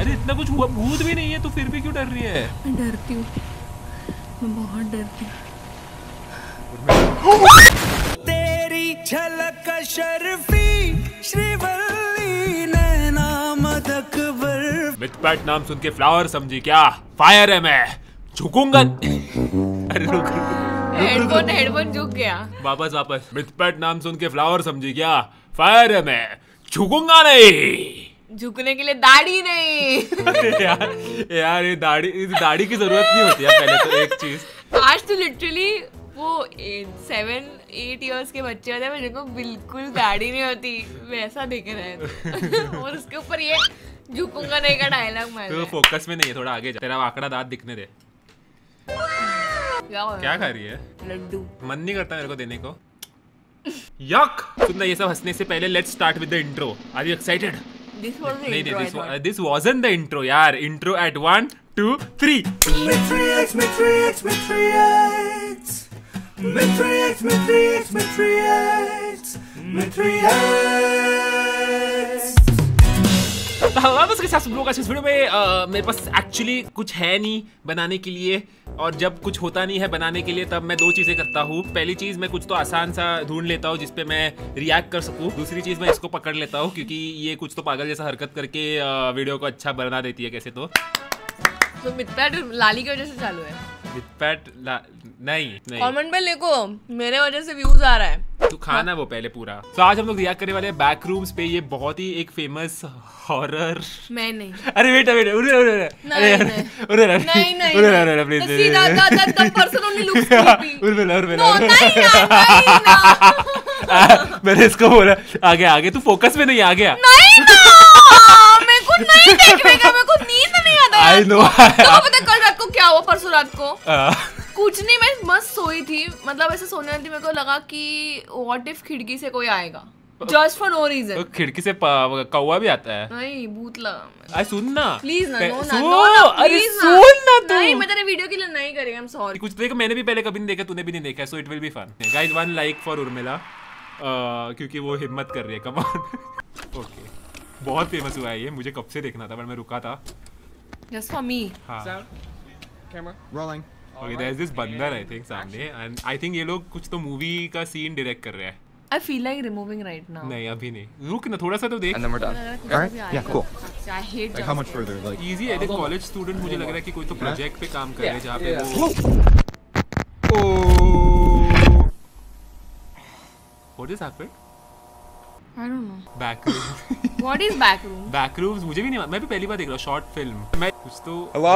अरे इतना कुछ हुआ, भूत भी नहीं है तो फिर भी क्यों डर रही है? मैं डरती हूँ, मैं बहुत डरती हूँ। तेरी झलक शर्फी श्रीवल्ली नैना मदक बर। मिथपैट नाम सुन के फ्लावर समझी क्या? फायर है मैं, झुकूंगा। अरे रुक हेडफोन झुक गया। वापस। मिथपैट नाम सुन के फ्लावर समझी क्या? फायर है मैं, झुकूंगा नहीं। झुकने के लिए दाढ़ी नहीं। यार ये दाढ़ी की जरूरत नहीं होती है पहले तो एक चीज। आज तो लिटरली वो 7-8 इयर्स के बच्चे होते हैं जिनको बिल्कुल दाढ़ी नहीं होती, वैसा दिख रहा है। और उसके ऊपर ये झुकूंगा नहीं का डायलॉग मार। तो फोकस में नहीं है, थोड़ा आगे जा। तेरा आंकड़ा दांत दिखने दे। क्या खा रही है? लड्डू। मन नहीं करता मेरे को देने को। यक। सुनना, ये सब हंसने से पहले let's start with the intro. Are you excited? नहीं, दिस वाजंट द इंट्रो यार। Intro at 1 2 3। इस वीडियो में मेरे पास एक्चुअली कुछ है नहीं बनाने के लिए, और जब कुछ होता नहीं है बनाने के लिए तब मैं दो चीजें करता हूँ। पहली चीज, मैं कुछ तो आसान सा ढूंढ लेता हूँ जिसपे मैं रिएक्ट कर सकूँ। दूसरी चीज, मैं इसको पकड़ लेता हूँ क्योंकि ये कुछ तो पागल जैसा हरकत करके वीडियो को अच्छा बना देती है कैसे। तो मिथपैट लाली की वजह से चालू है। मिथपैट नहीं कमेंट पे लिखो मेरे वजह से व्यूज आ रहा है। तो खाना वो पहले पूरा। तो आज हम लोग रिएक्ट करने वाले हैं बैक रूम्स पे। ये बहुत ही एक फेमस हॉरर। मैं नहीं। अरे वेट नहीं मैंने इसको बोला आगे तू फोकस में नहीं आ गया। मेरे को नहीं देखने का, मेरे को नींद नहीं आता। I know. पता कल रात को क्या हुआ, परसों रात को कुछ नहीं, मैं मस्त सोई थी, मतलब ऐसे सोने वाली थी। मेरे को लगा कि व्हाट इफ खिड़की से कोई आएगा, जस्ट फॉर नो रीजन। तो खिड़की से कौवा भी आता है? नहीं, भूत लगा। अरे सुन ना प्लीज ना, नो ना। नहीं, मैं तेरे वीडियो के लिए नहीं करेगा। I am sorry. कुछ देखो, मैंने भी पहले कभी नहीं देखा, तूने भी नहीं देखा, so it will be fun. Guys 1 like for Urmila, क्योंकि वो हिम्मत कर रही है। Come on. ओके, बहुत फेमस हुआ है ये, मुझे कब से देखना था पर मैं रुका था। Just for me. हां, camera rolling. Okay, there is this बंदर आई थिंक सामने, एंड आई थिंक ये लोग कुछ तो मूवी का सीन डायरेक्ट कर रहे हैं। I feel like removing right now. नहीं अभी नहीं, रुक ना थोड़ा सा तो देख। And then we're done. All right? Yeah, cool. I hate Like how much further? Like easy है, देख कॉलेज स्टूडेंट मुझे लग रहा है कि कोई तो प्रोजेक्ट पे काम कर रहे हैं जहाँ पे वो। What is happened? I don't know. Back room. What is back room? Back rooms मुझे भी नहीं, मैं भी पहली बार देख रहा हूँ शॉर्ट फिल्म। मैं कुछ तो। Hello?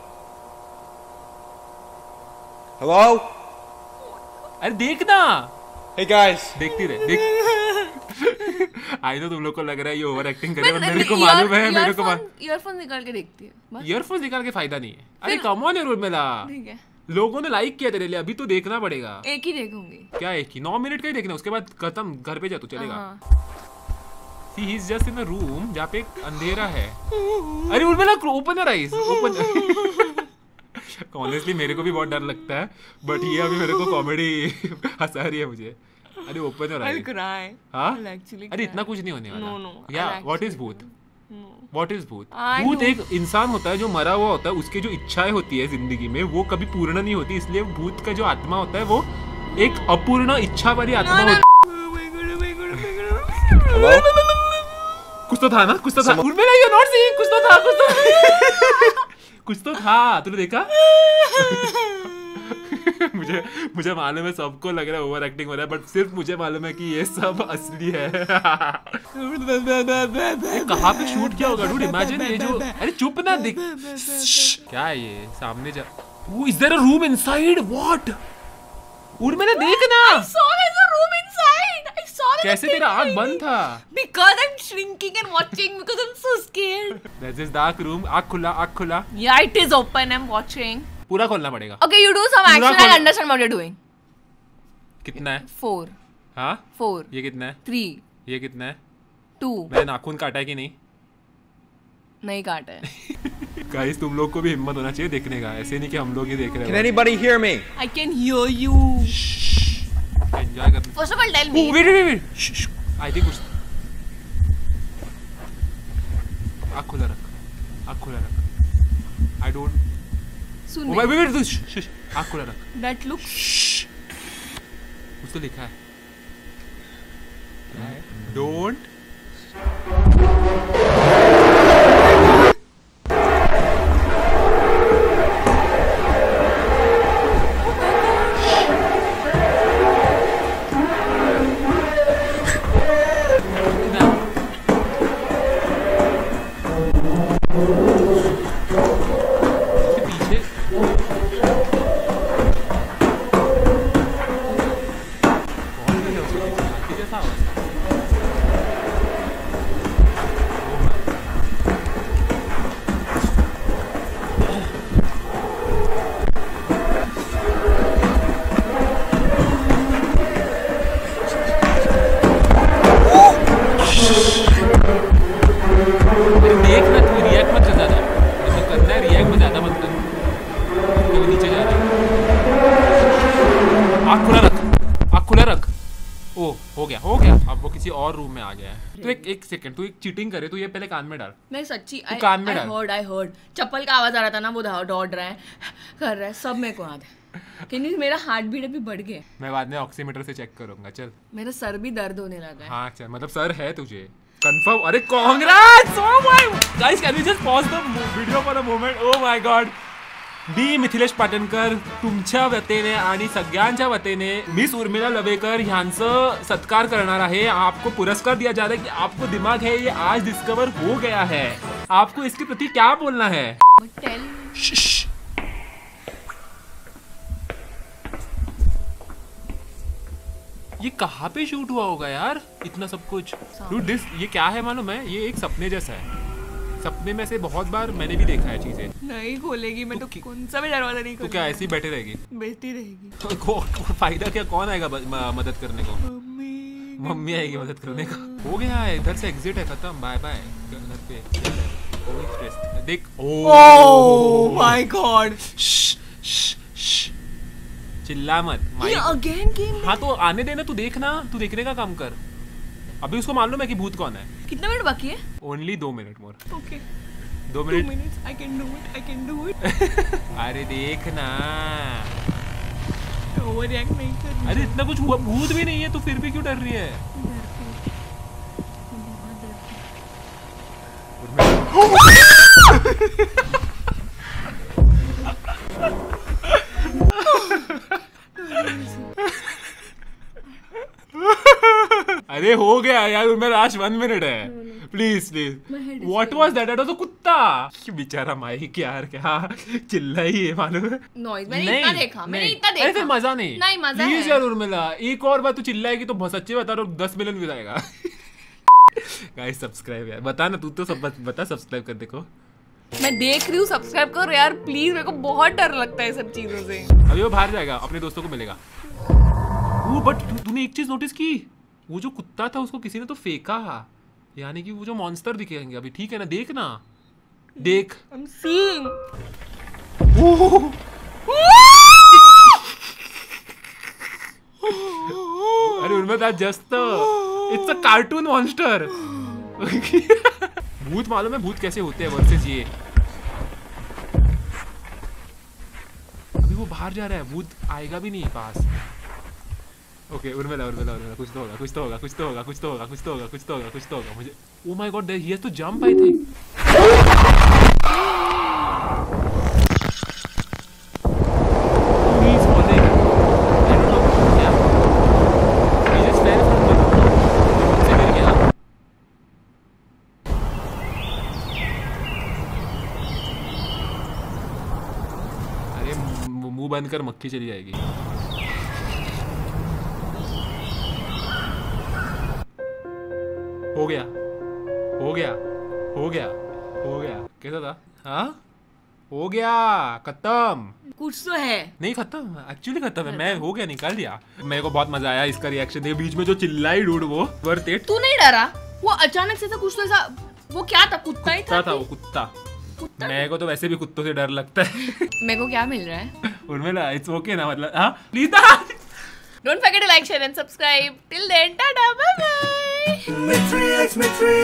Hello? अरे देखना। Hey guys. देखती रहे, देख। आई नो तुम लोग को लग रहा है ये ओवर एक्टिंग करे, मेरे को मालूम है, मेरे को ईयरफोन निकाल के देखती है। ईयरफोन निकाल के फायदा नहीं है। अरे कम ऑन यार उर्मिला, ठीक है। लोगों ने लाइक किया तेरे लिए, अभी तो देखना पड़ेगा। एक ही देखूंगी। क्या एक ही? 9 मिनट का ही देखना, उसके बाद खत्म, घर पे जा तू, चलेगा। See, he's just in a room जहाँ पे अंधेरा है। अरे Urmila open your eyes, open. Honestly मेरे को भी बहुत डर लगता है, बट ये अभी मेरे को कॉमेडी हंसा रही है मुझे। अरे ओपन योर आईज। हाँ? अरे इतना कुछ नहीं होने वाला। या व्हाट इज भूत? व्हाट इज भूत? भूत एक इंसान होता है जो मरा हुआ होता है, उसकी जो इच्छाएं होती है जिंदगी में वो कभी पूर्ण नहीं होती, इसलिए भूत का जो आत्मा होता है वो एक अपूर्ण इच्छा वाली आत्मा होती है। कुछ तो था ना, कुछ तो था। Urmila you are not seeing, कुछ तो था, कुछ तो था। तूने देखा? मुझे मालूम है सबको लग रहा है ओवर एक्टिंग हो रहा है, बट सिर्फ मुझे मालूम है कि ये सब असली है। कहाँ पे शूट किया होगा डूड? इमेजिन ये जो, अरे चुप ना, दिख क्या है ये सामने जा। Is there a room inside? What? Urmila देखना। I saw there's a room inside. I saw there's कैसे तेरा आँख बंद था? Because I'm shrinking and watching because I'm so scared. There's this dark room. आँख खुला। Yeah, it is open. I'm watching. पूरा खोलना पड़ेगा। Okay, you do some action. I'll understand what you're doing. कितना है? 4. हाँ? 4. ये कितना है? 3. ये कितना है? 2. मैंने नाखून काटा है कि नहीं? नहीं काटा है। गाइस तुम लोग को भी हिम्मत होना चाहिए देखने का, ऐसे नहीं कि हम लोग ही देख रहे हैं। Can anybody hear me? I can hear you. Enjoy कर। First of all, tell me. Wait. I think कुछ आँख खुला रख। आँख खुला रख। I don't. Soon Oh, wait, आँख खुला रख। That looks कुछ तो लिखा है। क्या है? Don't. हो गया अब वो किसी और रूम में आ गया है। तो एक सेकंड, तू एक चीटिंग करे, तू ये पहले कान में डाल। मैं सच्ची कान में डाल। आई हर्ड चप्पल का आवाज आ रहा था ना, वो दौड़ रहा है, कर रहा है, सब मेरे को याद है। क्योंकि मेरा हार्ट बीट अभी बढ़ गया। मैं बाद में ऑक्सीमीटर से चेक करूंगा। चल, मेरा सर भी दर्द होने लगा है। हाँ चल, मतलब सर है तुझे कंफर्म। अरे congrats, oh my guys, can you just pause the video for a moment. Oh my god, मी मिथिलेश पाटणकर तुमच्या वतीने आणि सगळ्यांच्या वतीने मिस उर्मिला लवेकर ह्यांचं सत्कार करणार आहे। आपको पुरस्कार दिया जा रहा है कि आपको दिमाग है ये आज डिस्कवर हो गया है। आपको इसके प्रति क्या बोलना है? ये कहाँ पे शूट हुआ होगा यार इतना सब कुछ? Dude, ये क्या है मालूम है? ये एक सपने जैसा है। सपने में से बहुत बार मैंने भी देखा है चीजें। नहीं खोलेगी मैं तो कौन सा भी दरवाजा नहीं खोलूंगी। तो क्या ऐसी बैठे रहेगी? बैठती रहेगी। फायदा क्या, कौन आएगा मदद करने को? मम्मी आएगी मदद करने को। हो गया है, इधर से एग्जिट है, खत्म, बाय बाय। घर पे देख। ओह माय गॉड, चिल्ला मत। ये अगेन गेम। हाँ तो आने देना, तू देखना, तू देखने का काम कर। अभी उसको मालूम है कि भूत कौन है। कितना मिनट बाकी है? Only 2 minute more. Okay 2 minute. 2 minutes, I can do it. अरे देखना, ओवर रिएक्ट नहीं कर। अरे इतना कुछ हुआ, भूत भी नहीं है, तू फिर भी क्यों डर रही है? अरे हो गया यार, मेरा लास्ट 1 मिनट है। Please please. What was that? तो कुत्ता बेचारा माइक यार, क्या चिल्ला ही है मालूम है। नॉइज मैंने इतना देखा, मैंने इतना देखा। अरे फिर मजा नहीं मजा प्लीज यार उर्मिला, एक और बार तू चिल्लाएगी तो बहुत सच्ची बता रहा हूँ 10 मिलियन व्यूज आएगा। गाइस सब्सक्राइब यार, बता ना, तू तो सब बता, सब्सक्राइब कर। देखो मैं देख रही हूँ, सब्सक्राइब करो यार प्लीज, मेरे को बहुत डर लगता है सब चीजों से। अभी वो बाहर जाएगा, अपने दोस्तों को मिलेगा। वो बट तूने एक चीज नोटिस की, वो जो कुत्ता था उसको किसी ने तो फेंका, यानी कि वो जो मॉन्स्टर दिखेंगे अभी, ठीक है ना? देखना, देख। I'm seeing. अरे उनमें था just, it's a cartoon monster. भूत मालूम है भूत कैसे होते हैं वर्सेस ये। अभी वो बाहर जा रहा है, भूत आएगा भी नहीं पास। ओके उर्मिला कुछ तो होगा मुझे। Oh my god, he has to jump I think. He is following, I don't know क्या, he just fell from the से गिर गया। अरे मुंह बंद कर, मक्खी चली जाएगी। हो गया कैसा था? हाँ हो गया, खत्म। कुछ तो है। नहीं खत्म, एक्चुअली खत्म है। मैं हो गया, निकाल दिया। मेरे को बहुत मजा आया इसका रिएक्शन देख, बीच में जो चिल्लाई डूड वो वर्थ इट। तू नहीं डरा? वो अचानक से कुछ तो ऐसा, वो क्या था? कुत्ता ही था वो कुत्ता। मेरे को तो वैसे भी कुत्तों से डर लगता है। मेरे को क्या मिल रहा है? उर्मिला इट्स ओके ना, मतलब हाँ please. Don't forget to like, share and subscribe. Till then, tada, bye bye.